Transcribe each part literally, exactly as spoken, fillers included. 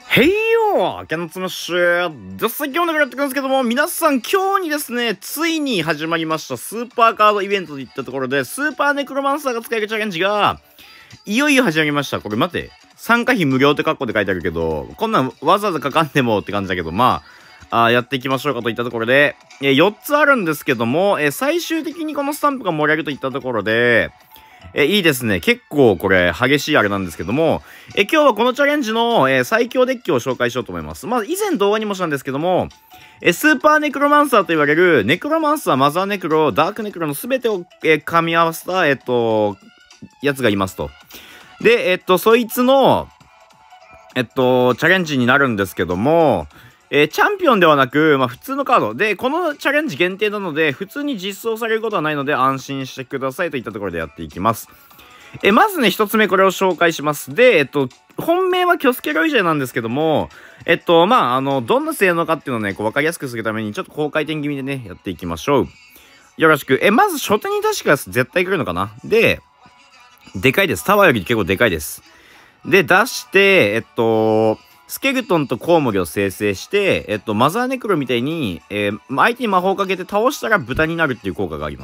へいよーキャノンツムッシュです。今日のやってくるんですけども、皆さん今日にですね、ついに始まりましたスーパーカードイベントといったところで、スーパーネクロマンサーが使えるチャレンジが、いよいよ始まりました。これ待って、参加費無料ってカッコで書いてあるけど、こんなんわざわざかかんでもって感じだけど、まあ、あやっていきましょうかといったところで、えよっつあるんですけども、え最終的にこのスタンプが盛り上げるといったところで、え、いいですね。結構これ激しいあれなんですけども、え、今日はこのチャレンジの、えー、最強デッキを紹介しようと思います。まあ、以前動画にもしたんですけども、え、スーパーネクロマンサーと言われる、ネクロマンサー、マザーネクロ、ダークネクロの全てを、えー、噛み合わせた、えっと、やつがいますと。で、えっと、そいつの、えっと、チャレンジになるんですけども、えー、チャンピオンではなく、まあ、普通のカード。で、このチャレンジ限定なので、普通に実装されることはないので、安心してくださいといったところでやっていきます。え、まずね、一つ目これを紹介します。で、えっと、本命はキョスケロイジェなんですけども、えっと、まあ、あの、どんな性能かっていうのをね、こう、わかりやすくするために、ちょっと高回転気味でね、やっていきましょう。よろしく。え、まず初手に確か絶対来るのかな。で、でかいです。タワーより結構でかいです。で、出して、えっと、スケルトンとコウモリを生成して、えっと、マザーネクロみたいに、えー、相手に魔法をかけて倒したら豚になるっていう効果があります。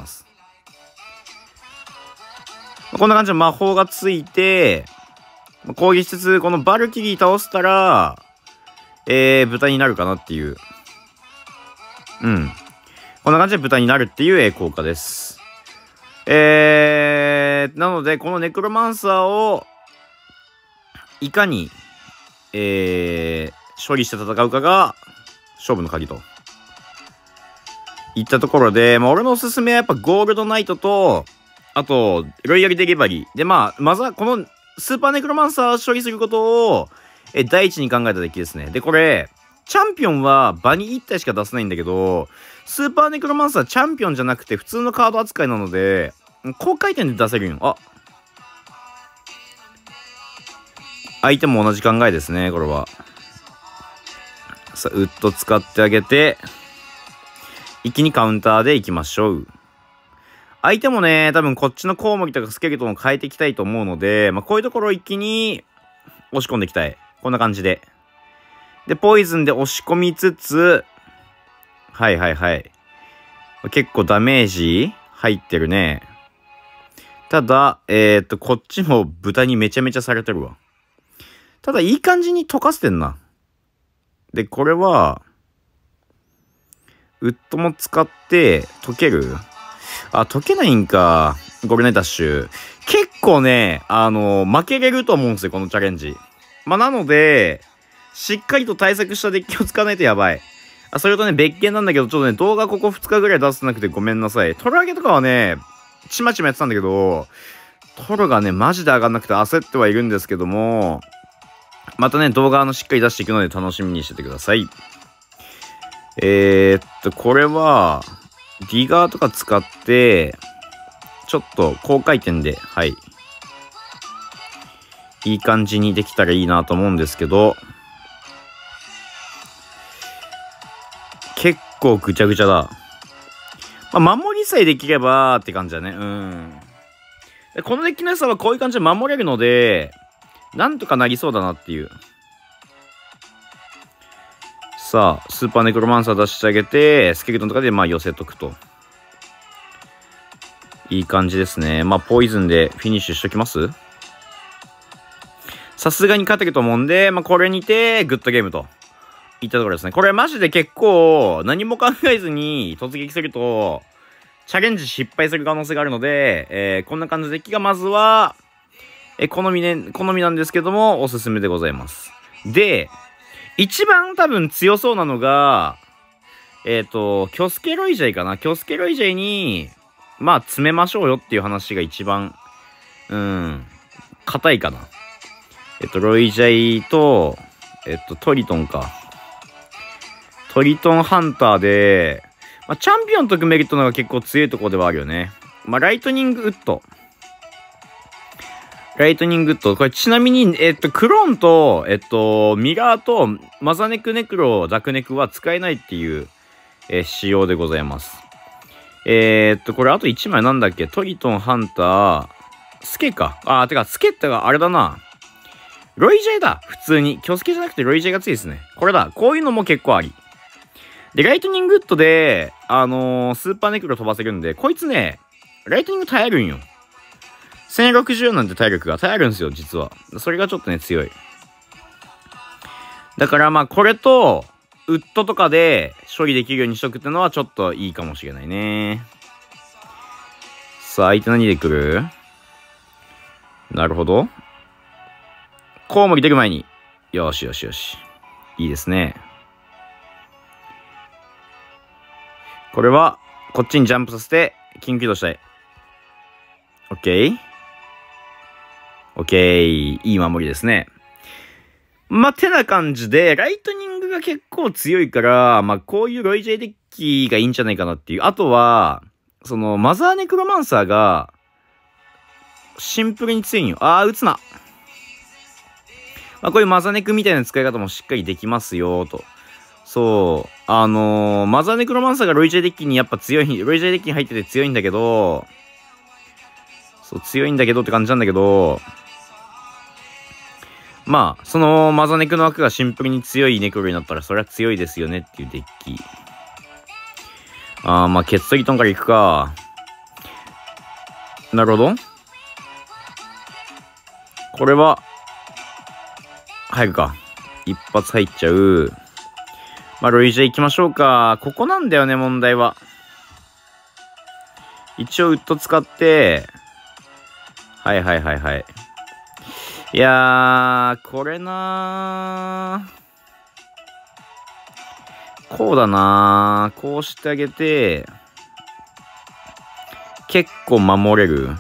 こんな感じの魔法がついて、攻撃しつつ、このバルキリー倒したら、えー、豚になるかなっていう。うん。こんな感じで豚になるっていう効果です。えー、なので、このネクロマンサーを、いかに、えー、処理して戦うかが勝負の鍵といったところで、まあ、俺のおすすめはやっぱゴールドナイトと、あと、ロイヤルデリバリー。で、まあ、まずはこのスーパーネクロマンサー処理することを、え、第一に考えたデッキですね。で、これ、チャンピオンは場にいち体しか出せないんだけど、スーパーネクロマンサーチャンピオンじゃなくて普通のカード扱いなので、高回転で出せるよ。あ、相手も同じ考えですね、これは。さあ、ウッド使ってあげて、一気にカウンターでいきましょう。相手もね、多分こっちのコウモリとかスケルトンを変えていきたいと思うので、まあ、こういうところを一気に押し込んでいきたい。こんな感じで。で、ポイズンで押し込みつつ、はいはいはい。結構ダメージ入ってるね。ただ、えー、っと、こっちも豚にめちゃめちゃされてるわ。ただ、いい感じに溶かしてんな。で、これは、ウッドも使って溶ける？あ、溶けないんか。ゴルネダッシュ。結構ね、あの、負けれると思うんですよ、このチャレンジ。まあ、なので、しっかりと対策したデッキを使わないとやばい。あ、それとね、別件なんだけど、ちょっとね、動画ここふつかぐらい出せなくてごめんなさい。トラゲとかはね、ちまちまやってたんだけど、トロがね、マジで上がんなくて焦ってはいるんですけども、またね、動画のしっかり出していくので楽しみにしててください。えー、っと、これは、ディガーとか使って、ちょっと高回転で、はい。いい感じにできたらいいなと思うんですけど、結構ぐちゃぐちゃだ。まあ、守りさえできればって感じだね。うん。でこのデッキの良さはこういう感じで守れるので、なんとかなりそうだなっていう。さあ、スーパーネクロマンサー出してあげて、スケルトンとかでまあ寄せとくと。いい感じですね。まあ、ポイズンでフィニッシュしときます？さすがに勝てると思うんで、まあ、これにて、グッドゲームといったところですね。これマジで結構、何も考えずに突撃すると、チャレンジ失敗する可能性があるので、えー、こんな感じのデッキがまずは、え、好みね、好みなんですけども、おすすめでございます。で、一番多分強そうなのが、えっと、キョスケロイジェイかな。キョスケロイジェイに、まあ、詰めましょうよっていう話が一番、うん、硬いかな。えっと、ロイジェイと、えっと、トリトンか。トリトンハンターで、まあ、チャンピオンと組めるとのが結構強いところではあるよね。まあ、ライトニングウッド。ライトニングウッド。これちなみに、えっと、クローンと、えっと、ミラーとマザネクネクロ、ザクネクは使えないっていう、えー、仕様でございます。えー、っと、これあといちまいなんだっけ？トリトン、ハンター、スケか。あー、てか、スケってがあれだな。 ロイジェイだ。普通に。京介じゃなくてロイジェイが強いですね。これだ。こういうのも結構あり。で、ライトニングウッドで、あのー、スーパーネクロ飛ばせるんで、こいつね、ライトニング耐えるんよ。せんろくじゅうなんて体力が耐えるんですよ、実は。それがちょっとね、強い。だからまあ、これと、ウッドとかで処理できるようにしとくってのはちょっといいかもしれないね。さあ、相手何で来る？なるほど。コウモリ出る前に。よしよしよし。いいですね。これは、こっちにジャンプさせて、緊急移動したい。オッケー。オッケー。いい守りですね。まあ、てな感じで、ライトニングが結構強いから、まあ、こういうロイジェイデッキがいいんじゃないかなっていう。あとは、その、マザーネクロマンサーが、シンプルに強いんよ。あー、撃つな。まあ、こういうマザネクみたいな使い方もしっかりできますよ、と。そう。あのー、マザーネクロマンサーがロイジェイデッキにやっぱ強い、ロイジェイデッキに入ってて強いんだけど、そう、強いんだけどって感じなんだけど、まあ、そのマザネクの枠がシンプルに強いネクロになったら、それは強いですよねっていうデッキ。あー、まあ、ケツトリトンから行くか。なるほど。これは、入るか。一発入っちゃう。まあ、ロイジェイ行きましょうか。ここなんだよね、問題は。一応、ウッド使って、はいはいはいはい。いやー、これなー。こうだなー。こうしてあげて、結構守れる。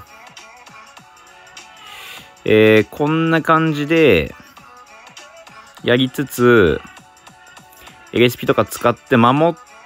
えー、こんな感じで、やりつつ、エルエスピー とか使って守って、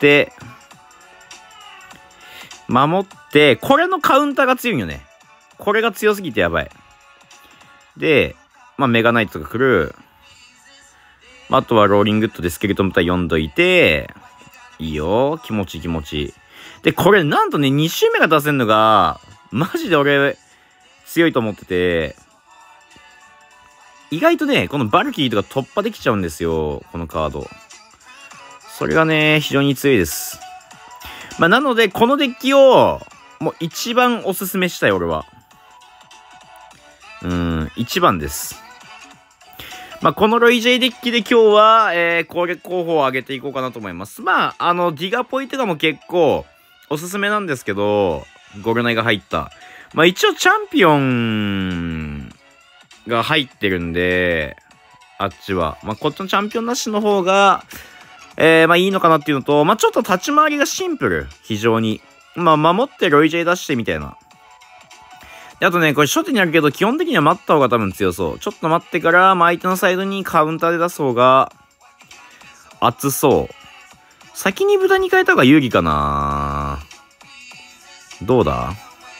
守って、これのカウンターが強いよね。これが強すぎてやばい。で、まあ、メガナイトが来る。あとはローリングッドでスケルトン部隊読んどいて、いいよ。気持ちいい気持ちいい。で、これなんとね、に周目が出せんのが、マジで俺、強いと思ってて、意外とね、このバルキリーとか突破できちゃうんですよ。このカード。それがね、非常に強いです。まあ、なので、このデッキを、もう一番おすすめしたい、俺は。うーん、一番です。まあ、このロイジェイデッキで今日は、えー、攻撃候補を上げていこうかなと思います。まあ、あの、ディガポイとかも結構、おすすめなんですけど、ゴルナイが入った。まあ、一応チャンピオン、が入ってるんで、あっちは。まあ、こっちのチャンピオンなしの方が、えー、まあいいのかなっていうのと、まあちょっと立ち回りがシンプル。非常に。まあ守ってロイジェイ出してみたいな。で、あとね、これ初手にあるけど、基本的には待った方が多分強そう。ちょっと待ってから、まあ相手のサイドにカウンターで出す方が、熱そう。先に豚に変えた方が有利かな。どうだ？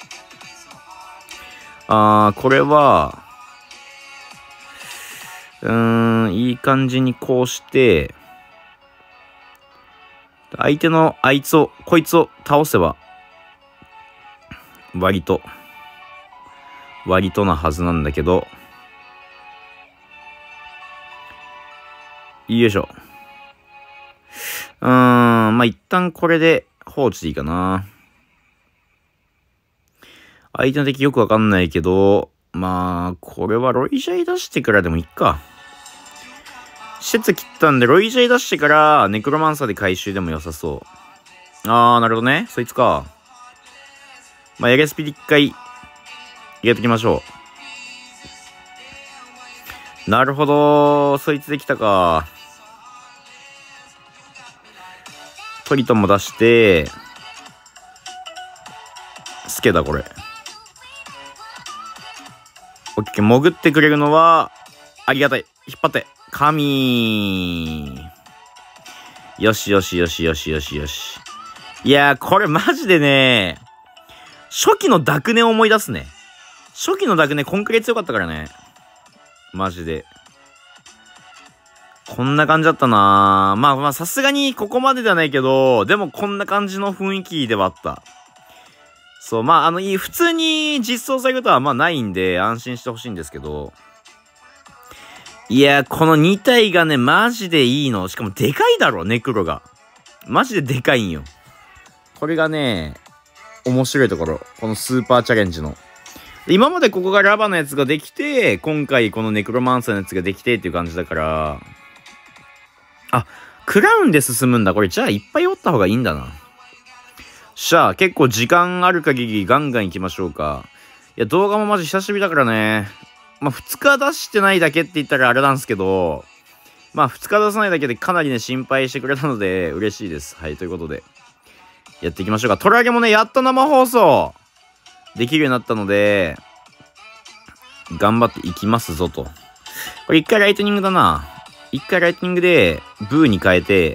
あー、これは、うーん、いい感じにこうして、相手のあいつを、こいつを倒せば、割と、割となはずなんだけど、よいしょ。うーん、まあ、一旦これで放置でいいかな。相手の敵よくわかんないけど、まあ、これはロイジャイ出してからでもいいか。施設切ったんで、ロイジャイ出してから、ネクロマンサーで回収でも良さそう。あー、なるほどね。そいつか。まあ、エレスピで一回、入れときましょう。なるほど。そいつできたか。トリトンも出して、スケだ、これ。オッケー、潜ってくれるのは、ありがたい。引っ張って。神。よしよしよしよしよしよし。いやー、これマジでね、初期のダクネを思い出すね。初期のダクネ、こんくらい強かったからね。マジで。こんな感じだったなー。まあまあ、さすがにここまでではないけど、でもこんな感じの雰囲気ではあった。そう、まあ、あの、いい、普通に実装されることはまあないんで、安心してほしいんですけど、 いや、このに体がね、マジでいいの。しかもでかいだろ、ネクロが。マジででかいんよ。これがね、面白いところ。このスーパーチャレンジの。今までここがラバのやつができて、今回このネクロマンサーのやつができてっていう感じだから、あ、クラウンで進むんだ。これじゃあいっぱい折った方がいいんだな。しゃあ、結構時間ある限りガンガン行きましょうか。いや、動画もマジ久しぶりだからね。まあ、ふつか出してないだけって言ったらあれなんですけど、まあ、ふつか出さないだけでかなりね、心配してくれたので、嬉しいです。はい、ということで、やっていきましょうか。トラゲもね、やっと生放送できるようになったので、頑張っていきますぞと。これ一回ライトニングだな。一回ライトニングで、ブーに変えて、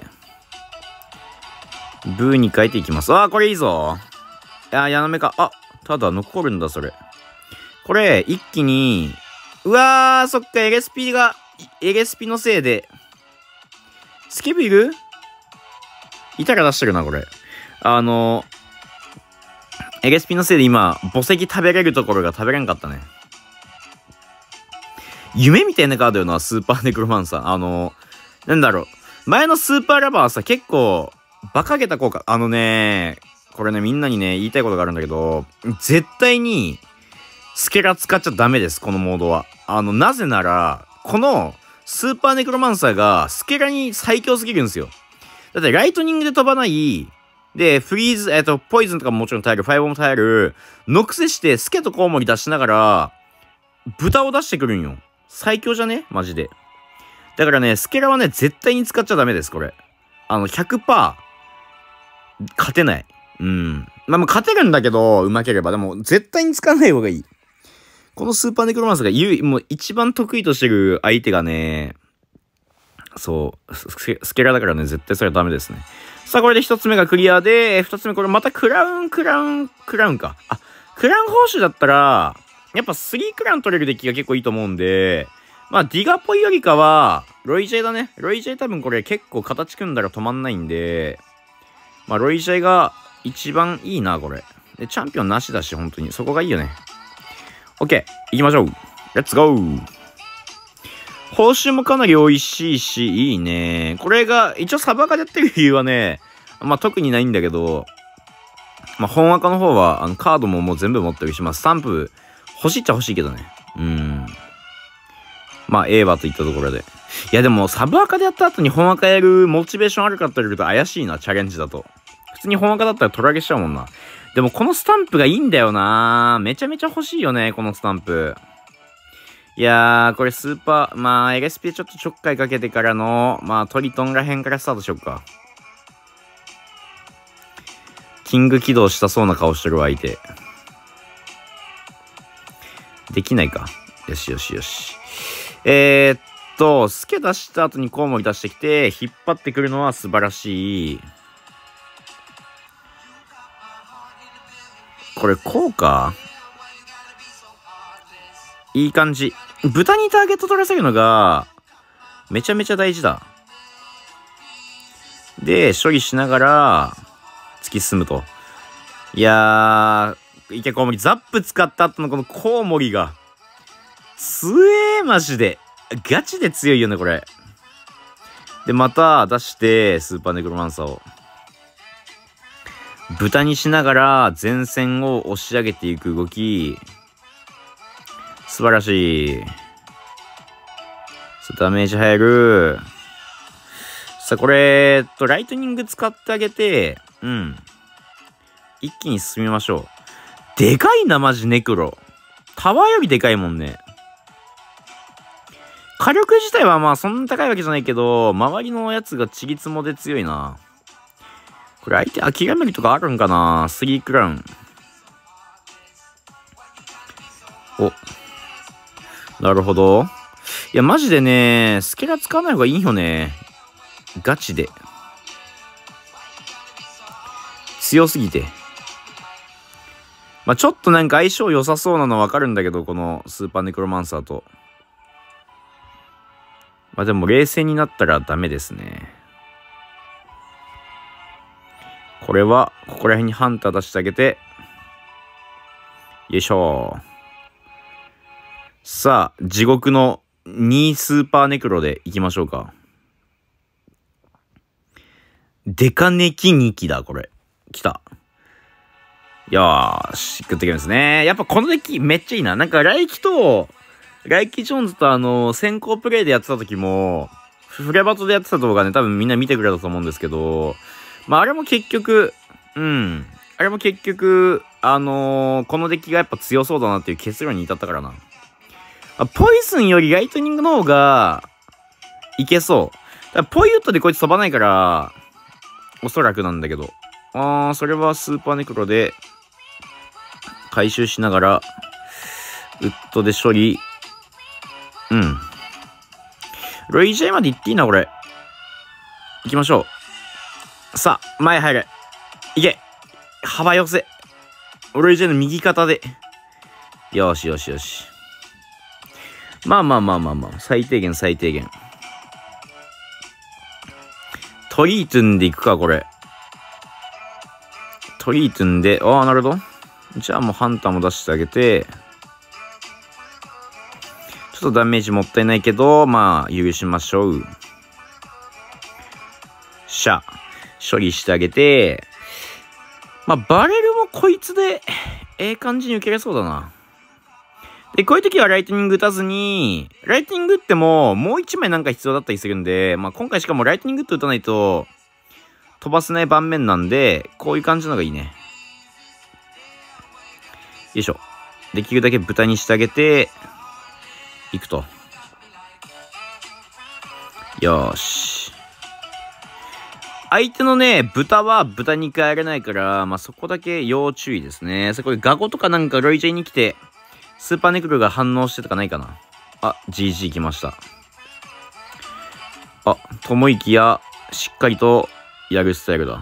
ブーに変えていきます。あー、これいいぞ。あー、ヤナメか。あ、ただ残るんだ、それ。これ、一気に、うわー、そっか、エレスピが、エレスピのせいで、スケブいる？いたら出してるな、これ。あの、エレスピのせいで今、墓石食べれるところが食べれんかったね。夢みたいなカードよな、スーパーネクロマンサー。あの、なんだろう。前のスーパーラバーはさ、結構、馬鹿げた効果。あのね、これね、みんなにね、言いたいことがあるんだけど、絶対に、スケラ使っちゃダメです、このモードは。あの、なぜなら、この、スーパーネクロマンサーが、スケラに最強すぎるんですよ。だって、ライトニングで飛ばない、で、フリーズ、えっと、ポイズンとかももちろん耐える、ファイボも耐える、のくせして、スケとコウモリ出しながら、豚を出してくるんよ。最強じゃねマジで。だからね、スケラはね、絶対に使っちゃダメです、これ。あの、ひゃくパーセント、勝てない。うん。まあ、もう勝てるんだけど、うまければ。でも、絶対に使わない方がいい。このスーパーネクロマンスが言う、もう一番得意としてる相手がね、そう、スケ、スケラだからね、絶対それはダメですね。さあ、これで一つ目がクリアで、二つ目、これまたクラウン、クラウン、クラウンか。あ、クラウン報酬だったら、やっぱスリークラウン取れるデッキが結構いいと思うんで、まあ、ディガっぽいよりかは、ロイジェイだね。ロイジェイ多分これ結構形組んだら止まんないんで、まあ、ロイジェイが一番いいな、これ。で、チャンピオンなしだし、本当に。そこがいいよね。OK。行きましょう。レッツゴー。報酬もかなり美味しいし、いいね。これが、一応サバがやってる理由はね、まあ、特にないんだけど、まあ、本赤の方は、あの、カードももう全部持ってるし、まあ、スタンプ、欲しいっちゃ欲しいけどね。うん。まあ、ええわといったところで。いや、でも、サブアカでやった後に本赤やるモチベーションあるかって言われると怪しいな、チャレンジだと。普通に本赤だったら取らげしちゃうもんな。でも、このスタンプがいいんだよな。めちゃめちゃ欲しいよね、このスタンプ。いやー、これスーパー、まあ、エルエスピー ちょっとちょっかいかけてからの、まあ、トリトンらへんからスタートしよっか。キング起動したそうな顔してる相手。できないか。よしよしよし。えー、っと、スケ出した後にコウモリ出してきて、引っ張ってくるのは素晴らしい。これ、こうか。いい感じ。豚にターゲット取らせるのが、めちゃめちゃ大事だ。で、処理しながら、突き進むと。いやー、いけコウモリ。ザップ使った後のこのコウモリが、強えマジで。ガチで強いよね、これ。で、また出して、スーパーネクロマンサーを。豚にしながら、前線を押し上げていく動き。素晴らしい。ダメージ入る。さあ、これ、えっと、ライトニング使ってあげて、うん。一気に進みましょう。でかいな、マジネクロ。タワーよりでかいもんね。火力自体はまあそんな高いわけじゃないけど、周りのやつがちりつもで強いな。これ相手諦めるとかあるんかな？スリークラウン。お。なるほど。いや、マジでね、スケラ使わない方がいいよね。ガチで。強すぎて。まあちょっとなんか相性良さそうなのわかるんだけど、このスーパーネクロマンサーと。まあでも冷静になったらダメですね。これは、ここら辺にハンター出してあげて。よいしょ。さあ、地獄のにスーパーネクロでいきましょうか。デカネキにきだ、これ。来た。よーし、グッドゲームですね。やっぱこのデッキめっちゃいいな。なんか、ライキと、ライキジョーンズとあの、先行プレイでやってた時も、フレバトでやってた動画ね、多分みんな見てくれたと思うんですけど、まあ、あれも結局、うん。あれも結局、あのー、このデッキがやっぱ強そうだなっていう結論に至ったからな。あ、ポイズンよりライトニングの方が、いけそう。だからポイウッドでこいつ飛ばないから、おそらくなんだけど。あー、それはスーパーネクロで、回収しながら、ウッドで処理。うん。ロイジェイまで行っていいな、これ。行きましょう。さあ、前入れ。行け。幅寄せ。ロイジェイの右肩で。よしよしよし。まあまあまあまあまあ。最低限最低限。トリートゥンで行くか、これ。トリートゥンで、ああ、なるほど。じゃあもうハンターも出してあげて、ちょっとダメージもったいないけど、まあ、許しましょう。しゃ。処理してあげて、まあ、バレルもこいつで、ええ感じに受けれそうだな。で、こういう時はライトニング打たずに、ライトニング打っても、もう一枚なんか必要だったりするんで、まあ、今回しかもライトニングって打たないと、飛ばせない盤面なんで、こういう感じのがいいね。よいしょ。できるだけ豚にしてあげて、いくと。よーし。相手のね、豚は豚に変えれないから、まあ、そこだけ要注意ですね。そこでガゴとかなんかロイジェイに来て、スーパーネクルが反応してとかないかな。あ、ジージー 来ました。あ、ともいきや、しっかりとやるスタイルだ。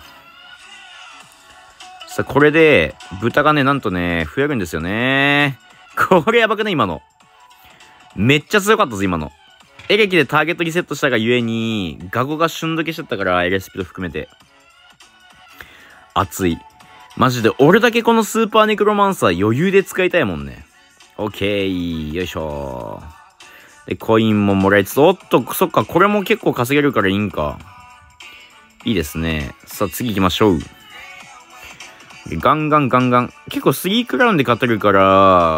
さあ、これで、豚がね、なんとね、増えるんですよね。これやばくない今の。めっちゃ強かったぞ、今の。エレキでターゲットリセットしたがゆえに、ガゴが瞬時しちゃったから、エレスピード含めて。熱い。マジで、俺だけこのスーパーネクロマンサー余裕で使いたいもんね。オッケー。よいしょ。で、コインももらいつつ、おっと、そっか、これも結構稼げるからいいんか。いいですね。さあ、次行きましょう。ガンガンガンガン。結構スリークラウンで勝てるから、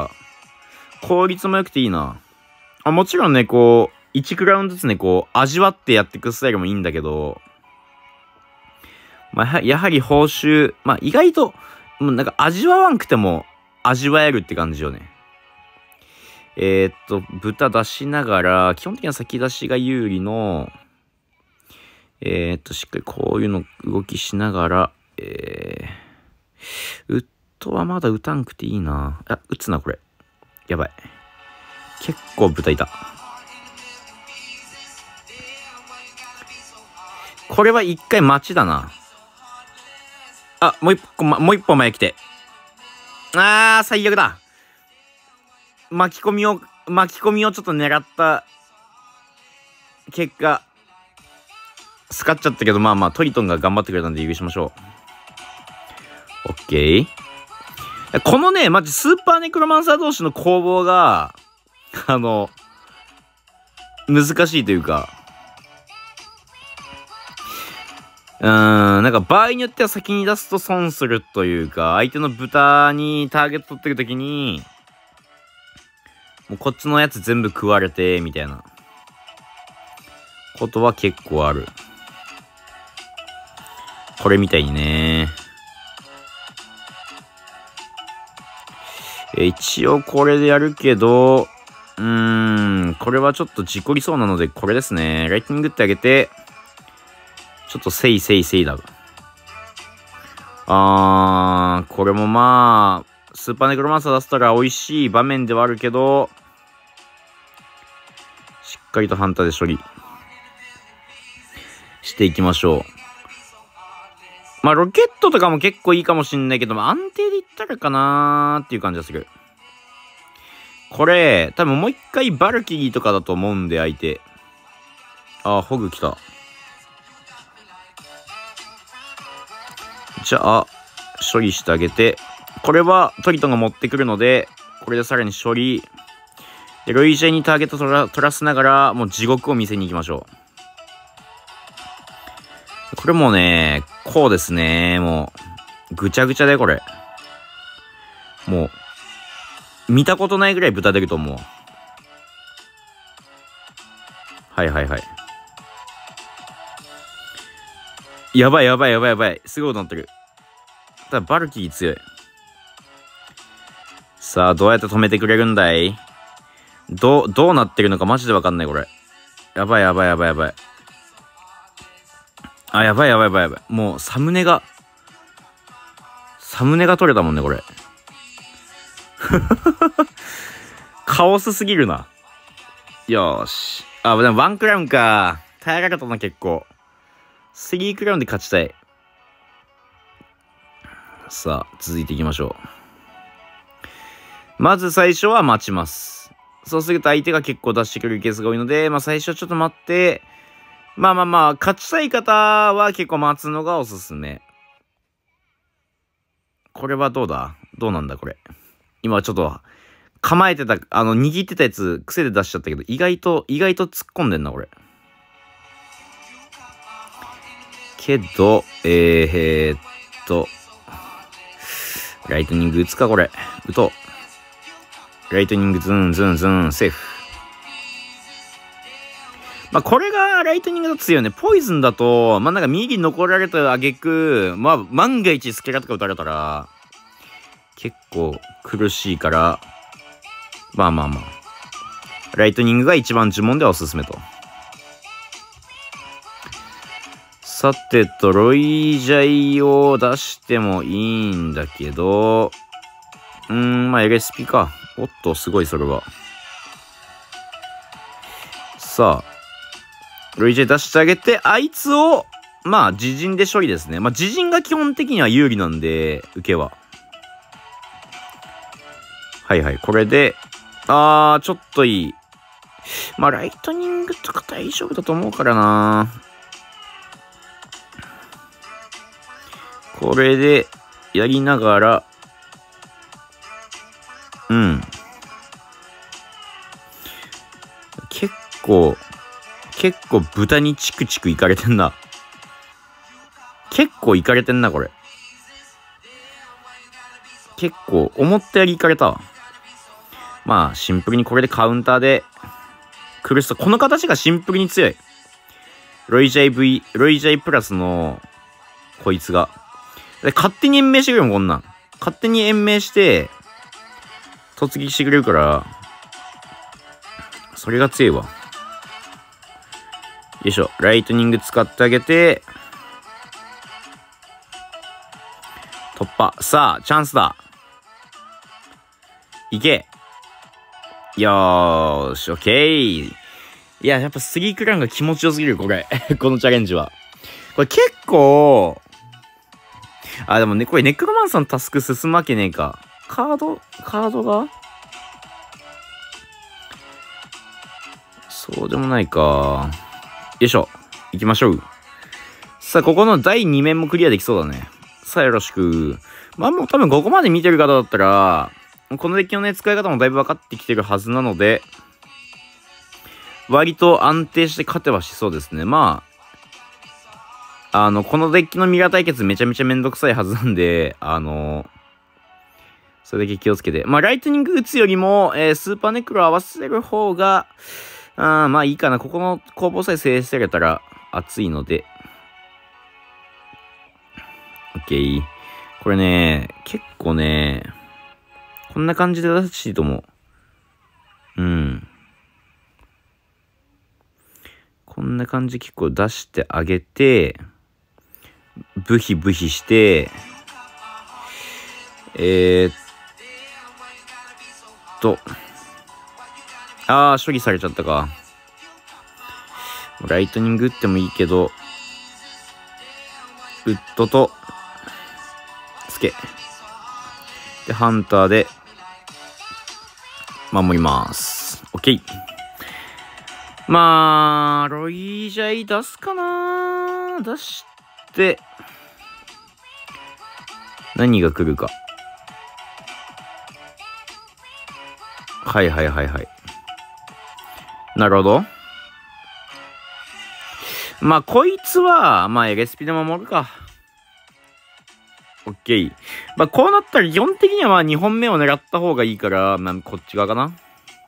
効率も良くていいな。あ、もちろんね、こう、いちクラウンずつね、こう、味わってやっていくスタイルもいいんだけど、まあ、やはり報酬、まあ、意外と、もうなんか味わわんくても味わえるって感じよね。えー、っと、豚出しながら、基本的には先出しが有利の、えー、っと、しっかりこういうの動きしながら、えー、ウッドはまだ打たんくていいな。あ、打つな、これ。やばい。結構豚いた。これは一回待ちだな。あ、もう一個、ま、もう一歩前来て。あー、最悪だ。巻き込みを、巻き込みをちょっと狙った結果、スカっちゃったけど、まあまあ、トリトンが頑張ってくれたんで許しましょう。オッケー。このね、マジスーパーネクロマンサー同士の攻防が、あの、難しいというか、うーん、なんか場合によっては先に出すと損するというか、相手の豚にターゲット取ってるときに、もうこっちのやつ全部食われて、みたいなことは結構ある。これみたいにね。え、一応これでやるけど、うーん、これはちょっと事故りそうなので、これですね。ライティングってあげて、ちょっとせいせいせいだ。あー、これもまあ、スーパーネクロマンサー出したら美味しい場面ではあるけど、しっかりとハンターで処理していきましょう。まあ、ロケットとかも結構いいかもしんないけど、まあ、安定でいったらかなーっていう感じがする。これ、多分もう一回バルキリーとかだと思うんで、相手。あー、ホグ来た。じゃあ、処理してあげて。これはトリトンが持ってくるので、これでさらに処理。 で、ロイジャイにターゲット取ら取らせながら、もう地獄を見せに行きましょう。これもね、こうですね。もう、ぐちゃぐちゃだよ、これ。もう、見たことないぐらい豚出ると思う。はいはいはい。やばいやばいやばいやばい。すごいことなってる。ただバルキリー強い。さあ、どうやって止めてくれるんだい？どう、どうなってるのかマジでわかんない、これ。やばいやばいやばいやばい。あ、やばいやばいやばいやばい。もう、サムネが、サムネが取れたもんね、これ。カオスすぎるな。よーし。あ、でもワンクラウンか。耐えられたな、結構。スリークラウンで勝ちたい。さあ、続いていきましょう。まず最初は待ちます。そうすると相手が結構出してくれるケースが多いので、まあ最初はちょっと待って、まあまあまあ、勝ちたい方は結構待つのがおすすめ。これはどうだ？どうなんだこれ。今ちょっと、構えてた、あの、握ってたやつ、癖で出しちゃったけど、意外と、意外と突っ込んでんな、これ。けど、えー、えー、っと、ライトニング打つか、これ。打とう。ライトニングズンズンズン、セーフ。まあ、これがライトニングだと強いね。ポイズンだと、まあ、なんか右に残られた挙句、まあ、万が一スケラとか打たれたら、結構苦しいから、まあまあまあ。ライトニングが一番呪文ではおすすめと。さてと、ロイジャイを出してもいいんだけど、うーん、まあ エルエスピー か。おっと、すごいそれは。さあ、ロイジャイ出してあげて、あいつを、まあ自陣で処理ですね。まあ自陣が基本的には有利なんで、受けは。はいはい、これで、あー、ちょっといい。まあライトニングとか大丈夫だと思うからな。これで、やりながら、うん。結構、結構豚にチクチクいかれてんな。結構いかれてんな、これ。結構、思ったよりいかれたわ。まあ、シンプルにこれでカウンターで、苦しさ。この形がシンプルに強い。ロイジャイ V、ロイジャイプラスの、こいつが。で勝手に延命してくれるもん、こんなん。勝手に延命して、突撃してくれるから、それが強いわ。よいしょ。ライトニング使ってあげて、突破。さあ、チャンスだ。いけ。よーし、オッケー。いや、やっぱスリークラウンが気持ちよすぎる、これ。このチャレンジは。これ結構、あ、でもね、これネックロマンサーのタスク進むわけねえか。カード、カードがそうでもないか。よいしょ。行きましょう。さあ、ここのだいに面もクリアできそうだね。さあ、よろしく。まあ、もう多分ここまで見てる方だったら、このデッキのね、使い方もだいぶ分かってきてるはずなので、割と安定して勝てはしそうですね。まあ、あの、このデッキのミラー対決めちゃめちゃめんどくさいはずなんで、あの、それだけ気をつけて。まあ、ライトニング打つよりも、えー、スーパーネクロ合わせる方が、あまあいいかな。ここの攻防さえ制せれたら熱いので。OK。これね、結構ね、こんな感じで出していいと思う。うん。こんな感じ結構出してあげて、ブヒブヒして、えー、っと、あー、処理されちゃったか。ライトニング打ってもいいけど、ウッドと、スケ。で、ハンターで、守ります。オッケー。まあ、ロイジャイ出すかな？出して、何が来るか。はいはいはいはい。 なるほど。まあ、こいつは、まあ、エルエスピで守るか。オッケー。まあ、こうなったら基本的にはまあ、にほんめを狙った方がいいから、まあ、こっち側かな。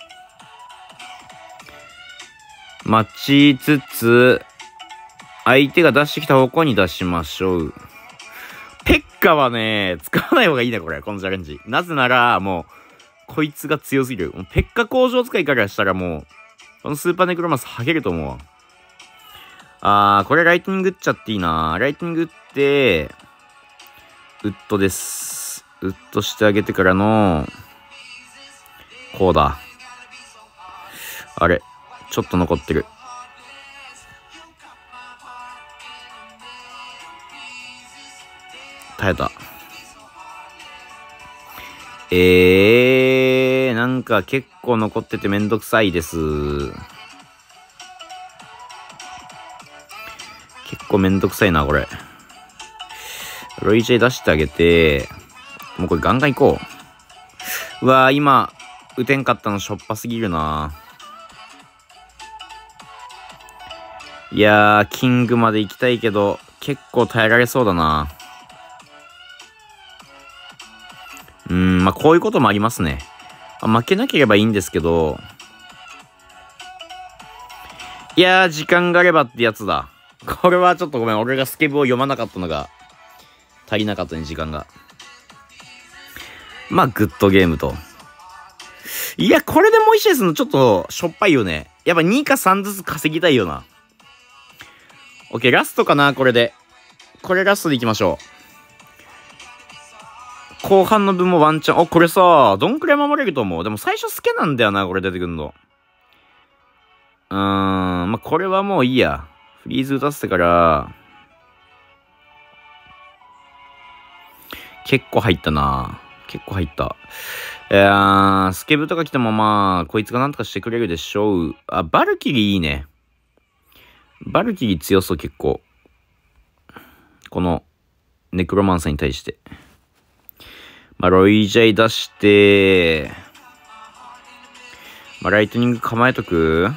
待ちつつ、相手が出してきた方向に出しましょう。ペッカはね、使わない方がいいね、これ。このチャレンジ。なぜなら、もう、こいつが強すぎる。ペッカ工場使いからしたらもう、このスーパーネクロマンスハゲると思うわ。あー、これライトニング打っちゃっていいな。ライトニング打って、ウッドです。ウッドしてあげてからの、こうだ。あれ、ちょっと残ってる。耐えた。えー、なんか結構残っててめんどくさいです。結構めんどくさいな、これ。ロイジェ出してあげて、もうこれガンガン行こう。うわー、今、打てんかったのしょっぱすぎるな。いやー、キングまで行きたいけど、結構耐えられそうだな。うーん、まあこういうこともありますね。まあ、負けなければいいんですけど、いやー、時間があればってやつだ。これはちょっとごめん、俺がスケブを読まなかったのが足りなかったね、時間が。まあ、グッドゲームと。いや、これでもう一試合するのちょっとしょっぱいよね。やっぱにかさんずつ稼ぎたいよな。オッケー、ラストかな、これで。これラストでいきましょう。後半の分もワンチャン。お、これさ、どんくらい守れると思う？でも最初スケなんだよな、これ出てくんの。うーん、まあ、これはもういいや。フリーズ打たせてから、結構入ったな。結構入った。いやー、スケブとか来てもまあ、こいつがなんとかしてくれるでしょう。あ、バルキリーいいね。バルキリー強そう、結構。この、ネクロマンサーに対して。まあ、ロイジャイ出して、まあ、ライトニング構えとく？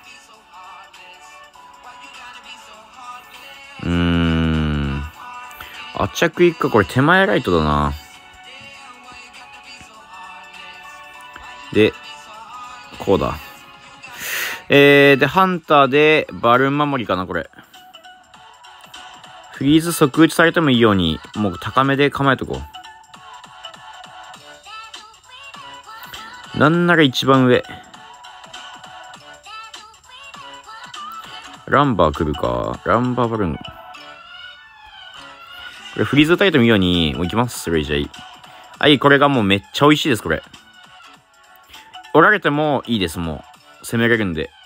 うーん。あ着いくか、これ手前ライトだな。で、こうだ。えー、で、ハンターで、バルーン守りかな、これ。フリーズ即打ちされてもいいように、もう高めで構えとこう。なんなら一番上。ランバー来るか。ランバーバルーン。これフリーズ打たれてもいいように、もう行きます、レイジャイ。はい、これがもうめっちゃ美味しいです、これ。おられてもいいです、もう。攻めれるんで。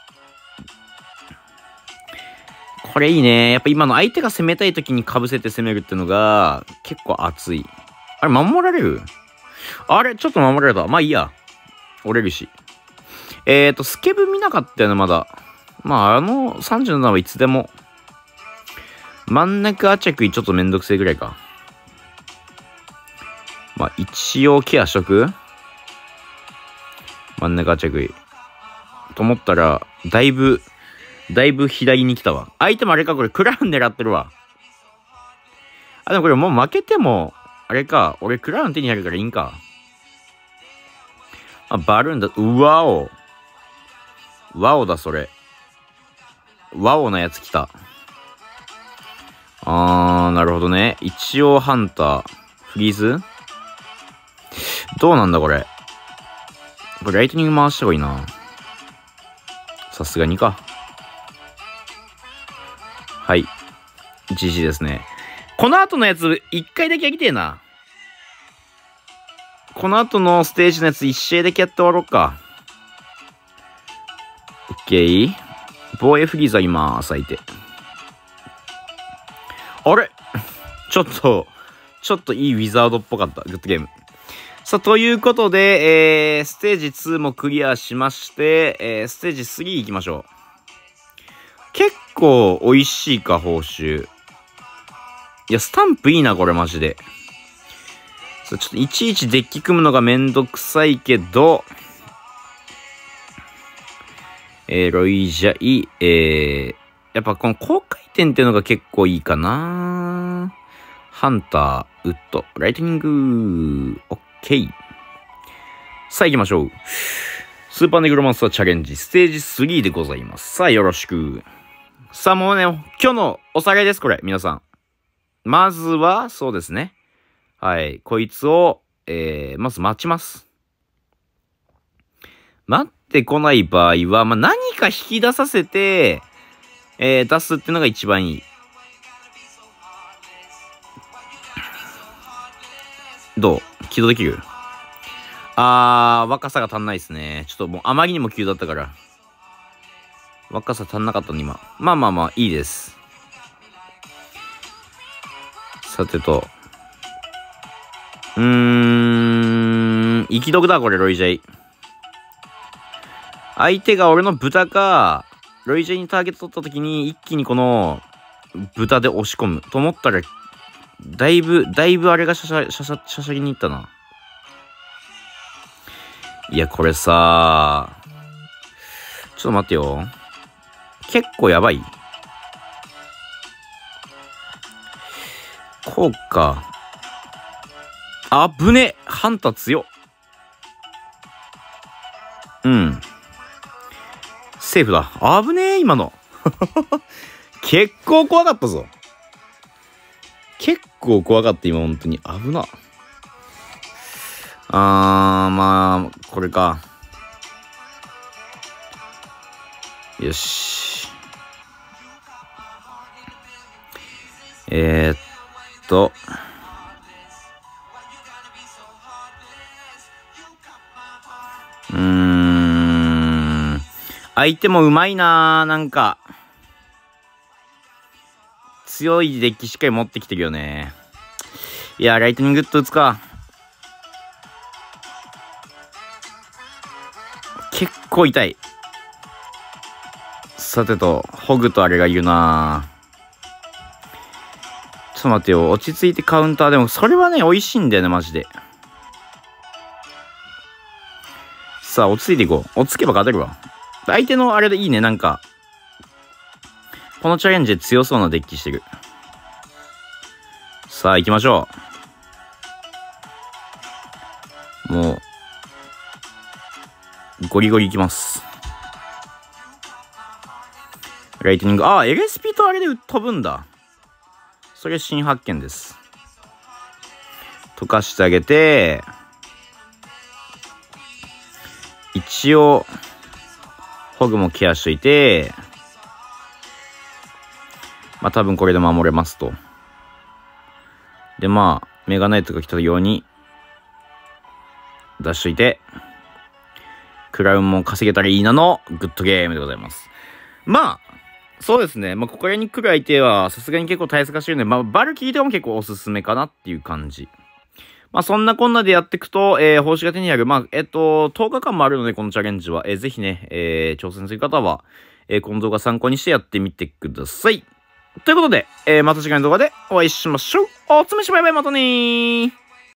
これいいね。やっぱ今の相手が攻めたい時に被せて攻めるってのが結構熱い。あれ、守られる？あれ、ちょっと守られた。まあいいや。折れるし。えーと、スケブ見なかったよね、まだ。まあ、あのさんじゅうななはいつでも。真ん中アチェクイちょっとめんどくせえぐらいか。まあ、一応ケアしとく？真ん中アチェクイ。と思ったら、だいぶ、だいぶ左に来たわ。相手もあれか、これクラウン狙ってるわ。あ、でもこれもう負けても、あれか、俺クラウン手に入るからいいんか。あ、バルーンだ。うわお。ワオだ、それ。ワオなやつ来た。あー、なるほどね。一応ハンター。フリーズ？どうなんだ、これ。これライトニング回した方がいいな。さすがにか。はい。ジジイ ですね。この後のやつ、一回だけやりてえな。この後のステージのやつ、一試合だけやって終わろうか。オッケー。防衛フリーザいます、相手。あれちょっと、ちょっといいウィザードっぽかった。グッドゲーム。さあ、ということで、えー、ステージツーもクリアしまして、えー、ステージスリー行きましょう。結構美味しいか、報酬。いや、スタンプいいな、これマジで。ちょっといちいちデッキ組むのがめんどくさいけど、 えー、ロイジャイ、えー、やっぱこの高回転っていうのが結構いいかな。ハンター、ウッド、ライトニング、オッケー。さあ行きましょう。スーパーネグロマンスターチャレンジ、ステージスリーでございます。さあよろしく。さあもうね、今日のおさらいです、これ、皆さん。まずは、そうですね。はい、こいつを、えー、まず待ちます。待ってこない場合は、まあ、何か引き出させて、えー、出すっていうのが一番いい。どう起動できる？あー、若さが足んないですね。ちょっともうあまりにも急だったから。若さ足んなかったの今。まあまあまあ、いいです。さてと。うーん、生き毒だ、これ、ロイジャイ。相手が俺の豚か、ロイジャイにターゲット取った時に、一気にこの、豚で押し込む。と思ったら、だいぶ、だいぶあれがシャシャ、シャシャ、シャシャギにいったな。いや、これさ、ちょっと待ってよ。結構やばい。こうか。あぶね。ハンター強っ。うん。セーフだ。あぶねえ、今の。結構怖かったぞ。結構怖かった、今、本当に。危な。あー、まあ、これか。よし。えー、っと。うーん。相手もうまいなー、なんか。強いデッキしっかり持ってきてるよね。いや、ライトニングウッド打つか。結構痛い。さてと、ホグとあれがいるな。ちょっと待ってよ。落ち着いてカウンターでも、それはね、美味しいんだよね、マジで。さあ、落ち着いていこう。落ち着けば勝てるわ。相手のあれでいいね、なんか。このチャレンジで強そうなデッキしてる。さあ、行きましょう。もう、ゴリゴリ行きます。ライトニング。ああ、エルエスピー とあれで飛ぶんだ。それ新発見です。溶かしてあげて、一応、ホグもケアしといて、まあ多分これで守れますと。で、まあ、メガナイトが来たように、出しといて、クラウンも稼げたらいいなのグッドゲームでございます。まあ、そうですね。まあ、ここらに来る相手は、さすがに結構対策がしてるんで、まあ、バルキリーとかも結構おすすめかなっていう感じ。まあ、そんなこんなでやっていくと、えー、報酬が手に入る。まあ、えっと、とおかかんもあるので、このチャレンジは。えー、ぜひね、えー、挑戦する方は、えー、この動画参考にしてやってみてください。ということで、えー、また次回の動画でお会いしましょう。おつめしバイバイ、またねー。